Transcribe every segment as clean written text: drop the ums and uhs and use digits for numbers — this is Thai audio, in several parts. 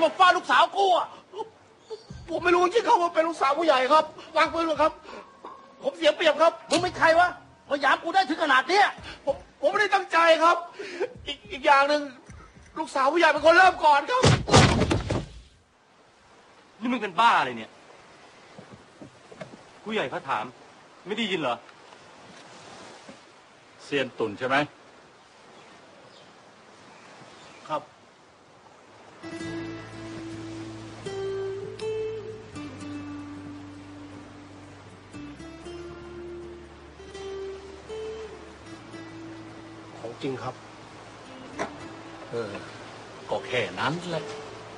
มาฟาดลูกสาวกูอ่ะผมไม่รู้จริงๆเขาว่าเป็นลูกสาวผู้ใหญ่ครับวางปืนเลยครับผมเสียเปรียบครับมึงเป็นใครวะมาหยามกูได้ถึงขนาดเนี้ยผมไม่ได้ตั้งใจครับอีกอย่างหนึ่งลูกสาวผู้ใหญ่เป็นคนเริ่มก่อนครับนี่มึงเป็นบ้าอะไรเนี่ยผู้ใหญ่เขาถามไม่ได้ยินเหรอเซียนตุ่นใช่ไหมครับของจริงครับก็แค่นั้นแหละ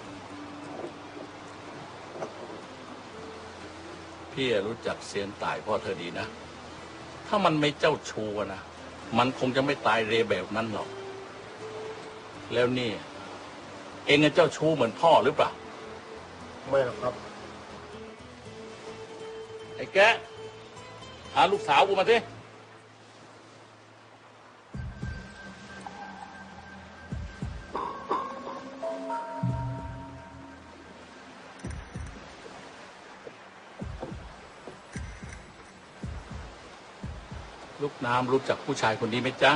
พี่รู้จักเซียนต่ายพ่อเธอดีนะถ้ามันไม่เจ้าชู้นะมันคงจะไม่ตายเรแบบนั้นหรอกแล้วนี่เองเจ้าชู้เหมือนพ่อหรือเปล่าไม่หรอกครับไอ้แกหาลูกสาวกูมาสิลูกน้ำรู้จักผู้ชายคนนี้ไหมจ๊ะ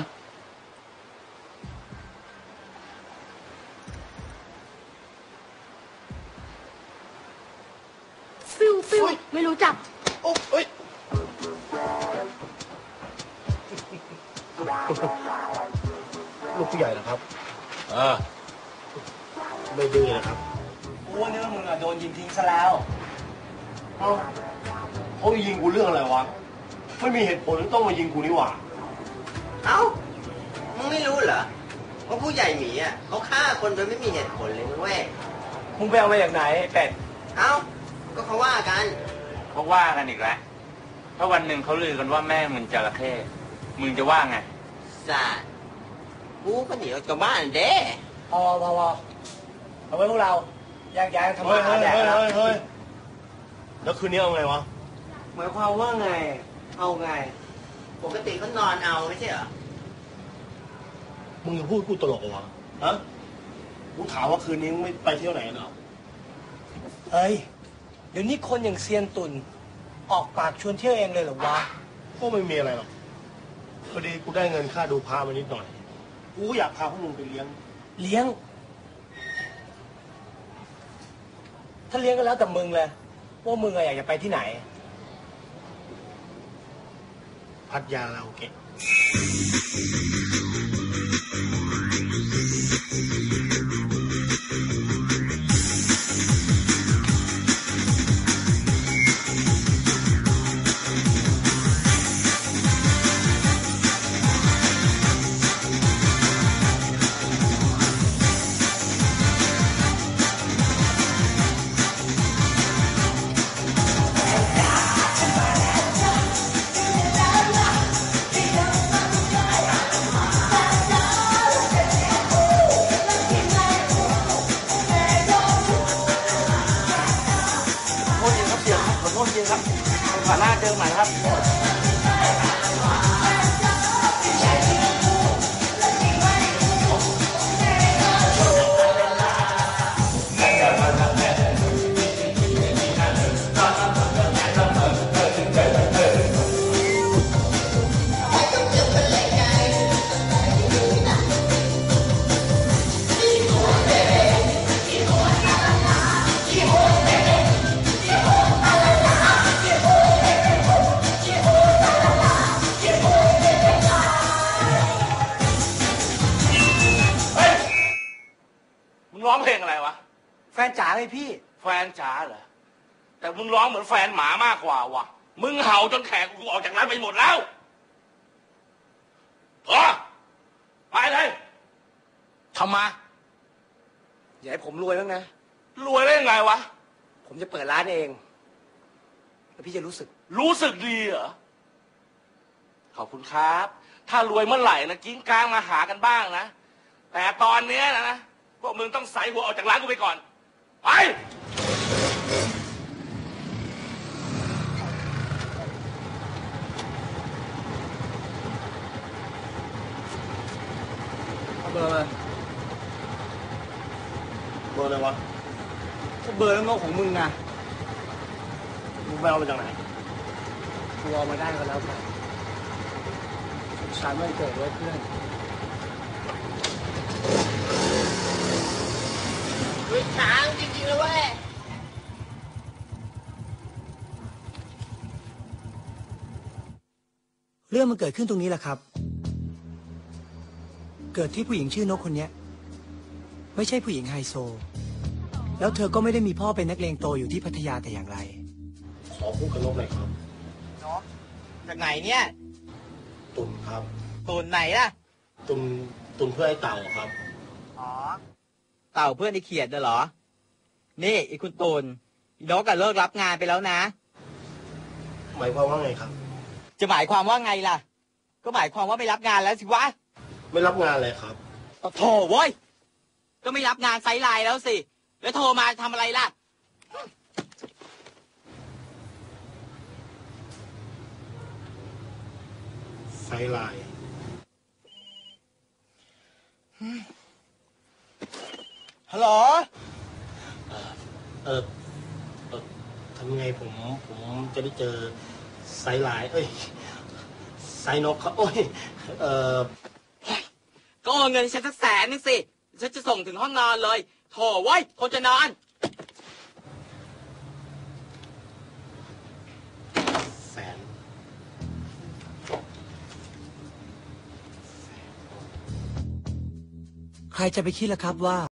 ฟิวไม่รู้จักโอ้ยลูกผู้ใหญ่นะครับไม่ดื้อนะครับกูว่าเนื้อมึงอะโดนยิงทิ้งซะแล้วเขายิงกูเรื่องอะไรวะไม่มีเหตุผลต้องมายิงกูนี่หว่าเอ้ามึงไม่รู้เหรอว่าผู้ใหญ่หมีอ่ะเขาฆ่าคนโดยไม่มีเหตุผลเลยเว้ยมึงไปเอามาจากไหนเป็ดเอ้าก็เขาว่ากันเขาว่ากันอีกแล้วถ้าวันหนึ่งเขาลือกันว่าแม่มึงจระเข้มึงจะว่าไงสัตว์กูก็หนีออกจากบ้านเด้พอเอาไว้พวกเราแยกย้ายทำมาหาแดกแล้วแล้วคืนนี้เอาไงวะหมายความว่าไงเอาไงปกติเขานอนเอาไม่ใช่เหรอมึงจะพูดกูตลกเหรอวะฮะกูถามว่าคืนนี้มึงไม่ไปเที่ยวไหนเหรอเฮ้ยเดี๋ยวนี้คนอย่างเซียนตุ่นออกปากชวนเที่ยวเองเลยเหรอวะก็ไม่มีอะไรหรอกพอดีกูได้เงินค่าดูพามานิดหน่อยกูอยากพาพวกมึงไปเลี้ยงถ้าเลี้ยงก็แล้วแต่มึงเลยว่ามึงอยากจะไปที่ไหนพัทยาเราโอเคผ่านหน้าเจอใหม่ครับร้องเพลงอะไรวะแฟนจ๋าไงพี่แฟนจ๋าเหรอแต่มึงร้องเหมือนแฟนหมามากกว่าวะมึงเห่าจนแขกกูออกจากร้านไปหมดแล้วพอไปเลยทำมาอย่าให้ผมรวยบ้างนะรวยได้ยังไงวะผมจะเปิดร้านเองแล้วพี่จะรู้สึกดีเหรอขอบคุณครับถ้ารวยเมื่อไหร่นะกิ้งก้างมาหากันบ้างนะแต่ตอนนี้นะพวกมึงต้องใส่หัวออกจากร้านกูไปก่อนไปเบอร์อะไรวะเบอร์แล้วนกของมึงอะมึงไปเอามาจากไหนกูเอามาได้ก็แล้วกันสุขสันต์วันเกิดไว้เพื่อนด้วยช้างจริงๆเลยเว้ยเรื่องมันเกิดขึ้นตรงนี้แหละครับ เกิดที่ผู้หญิงชื่อนกคนเนี้ยไม่ใช่ผู้หญิงไฮโซ แล้วเธอก็ไม่ได้มีพ่อเป็นนักเลงโตอยู่ที่พัทยาแต่อย่างไรขอพูดกับนกหน่อยครับจากไหนเนี่ยตุนครับตูนไหนล่ะตุนเพื่อไอ้เต่าครับอ๋อ เต่าเพื่อนไอ้เขียดเหรอ นี่ไอ้คุณตูนนกอะเลิกรับงานไปแล้วนะหมายความว่าไงครับจะหมายความว่าไงล่ะ ก็หมายความว่าไม่รับงานแล้วสิวะไม่รับงานเลยครับโถเว้ย ก็ไม่รับงานไซด์ไลน์แล้วสิ แล้วโทรมาทำอะไรล่ะไซไลน์ฮัลโหลทำไงผมจะได้เจอไซไลน์ไซนกครับโอ้ยก็เอาเงินฉันสัก100,000นึงสิ ฉันจะส่งถึงห้องนอนเลย โถเว้ย คนจะนอนแสนใครจะไปคิดล่ะครับว่า